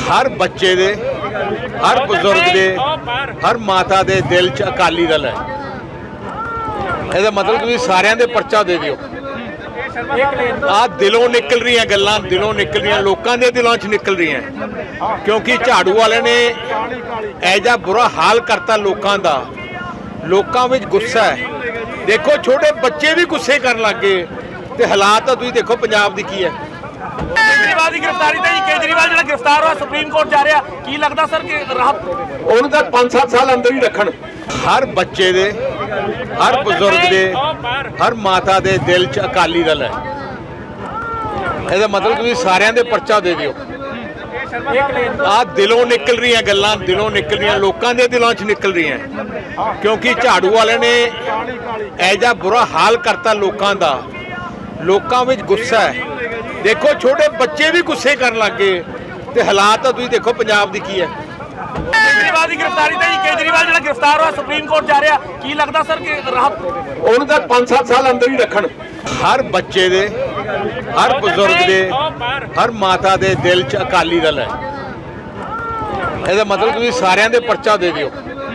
हर बच्चे दे, हर बुजुर्ग दे, हर माता दे दिल च अकाली दल है। ਇਹਦਾ मतलब कि सारिਆਂ ਦੇ पर्चा दे दिओ। आ दिलों निकल रही गल्लां, दिलों निकल रही, लोगों के दिलों च निकल रही, क्योंकि झाड़ू वाले ने ऐजा बुरा हाल करता लोगों का। लोगों में गुस्सा है, देखो छोटे बच्चे भी गुस्से कर लग गए ते हालात तुसीं देखो पंजाब दी की है। केजरीवाल की गिरफ्तारी ते केजरीवाल जिहड़ा गिरफ्तार हुआ सुप्रीम कोर्ट जा रहा की लगदा सर कि राहत उन्होंने तक 5-7 साल अंदर ही रखन। हर बच्चे दे, हर बुजुर्ग दे, हर माता दे दिल च अकाली दल है। ਇਹਦਾ मतलब कि सारिਆਂ ਦੇ पर्चा दे दिओ। आ दिलों निकल रही गल्लां, दिलों निकल रही, लोगों के दिलों च निकल रही, क्योंकि झाड़ू वाले ने ऐजा बुरा हाल करता लोगों का। लोगों में गुस्सा है, देखो छोटे बच्चे भी गुस्से कर लग गए ते हालात तुसीं देखो पंजाब दी की है। केजरीवाल की गिरफ्तारी ते केजरीवाल जिहड़ा गिरफ्तार हुआ सुप्रीम कोर्ट जा रहा की लगदा सर कि राहत उन्होंने तक 5-7 साल अंदर ही रखन। हर बच्चे दे, हर बुजुर्ग दे, हर माता दे दिल च अकाली दल है। ਇਹਦਾ मतलब कि सारिਆਂ ਦੇ पर्चा दे दिओ।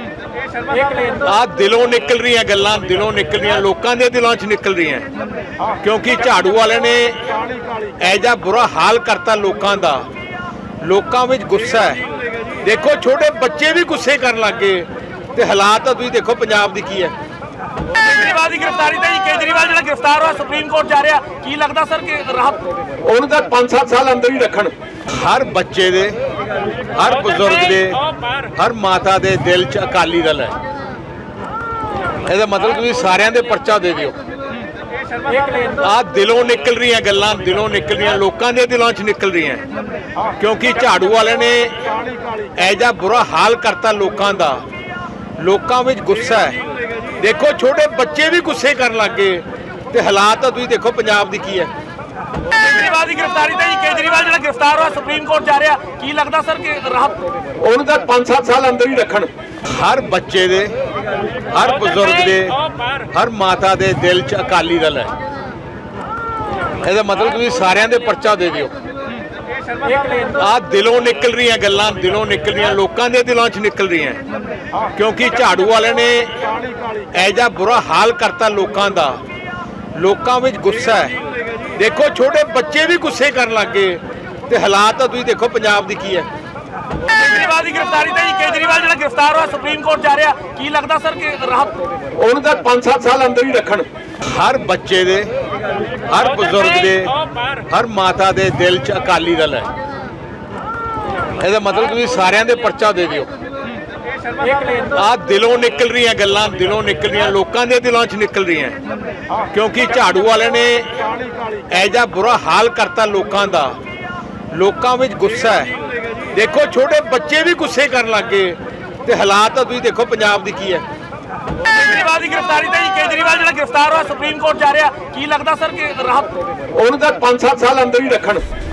आ दिलों निकल रही गल्लां, दिलों निकल रही, लोगों के दिलों च निकल रही, क्योंकि झाड़ू वाले ने ऐजा बुरा हाल करता लोगों का। लोगों में गुस्सा है, देखो छोटे बच्चे भी गुस्से कर लग गए ते हालात तुसीं देखो पंजाब दी की है। केजरीवाल की गिरफ्तारी ते केजरीवाल जिहड़ा गिरफ्तार हुआ सुप्रीम कोर्ट जा रहा की लगदा सर कि राहत उन्होंने तक 5-7 साल अंदर ही रखन। हर बच्चे दे, हर बुजुर्ग दे, हर माता दे दिल च अकाली दल है। ਇਹਦਾ मतलब कि सारिਆਂ ਦੇ पर्चा दे दिओ। आ दिलों निकल रही गल्लां, दिलों निकल रही, लोगों के दिलों च निकल रही, क्योंकि झाड़ू वाले ने ऐजा बुरा हाल करता लोगों का। लोगों में गुस्सा है, देखो छोटे बच्चे भी गुस्से कर लग गए ते हालात तुसीं देखो पंजाब दी की है। केजरीवाल की गिरफ्तारी ते केजरीवाल जिहड़ा गिरफ्तार हुआ सुप्रीम कोर्ट जा रहा की लगदा सर कि राहत उन्होंने तक 5-7 साल अंदर ही रखन। हर बच्चे दे, हर बुजुर्ग दे, हर माता दे दिल च अकाली दल है। ਇਹਦਾ मतलब कि सारिਆਂ ਦੇ पर्चा दे दिओ। आ दिलों निकल रही गल्लां, दिलों निकल रही, लोगों के दिलों च निकल रही, क्योंकि झाड़ू वाले ने ऐजा बुरा हाल करता लोगों का। लोगों में गुस्सा है, देखो छोटे बच्चे भी गुस्से कर लग गए ते हालात तुसीं देखो पंजाब दी की है। केजरीवाल की गिरफ्तारी ते केजरीवाल जिहड़ा गिरफ्तार हुआ सुप्रीम कोर्ट जा रहा की लगदा सर कि राहत उन्होंने तक 5-7 साल अंदर ही रखन। हर बच्चे दे, हर बुजुर्ग दे, हर माता दे दिल च अकाली दल है। ਇਹਦਾ मतलब कि सारिਆਂ ਦੇ पर्चा दे दिओ। आ दिलों निकल रही गल्लां, दिलों निकल रही, लोगों के दिलों च निकल रही, क्योंकि झाड़ू वाले ने ऐजा बुरा हाल करता लोगों का। लोगों में गुस्सा है, देखो छोटे बच्चे भी गुस्से कर लग गए ते हालात तुसीं देखो पंजाब दी की है। केजरीवाल की गिरफ्तारी ते केजरीवाल जिहड़ा गिरफ्तार हुआ सुप्रीम कोर्ट जा रहा की लगदा सर कि राहत उन्होंने तक 5-7 साल अंदर ही रखन।